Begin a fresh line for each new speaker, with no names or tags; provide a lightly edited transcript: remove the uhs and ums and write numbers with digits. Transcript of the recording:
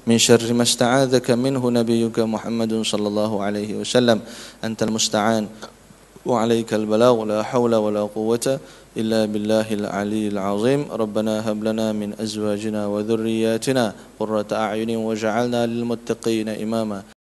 من شر ما استعاذك منه نبيك محمد صلى الله عليه وسلم. أنت المستعان وعليك البلاغ، لا حول ولا قوة إلا بالله العلي العظيم. ربنا هب لنا من أزواجنا وذرياتنا قرة أعين واجعلنا للمتقين إماما.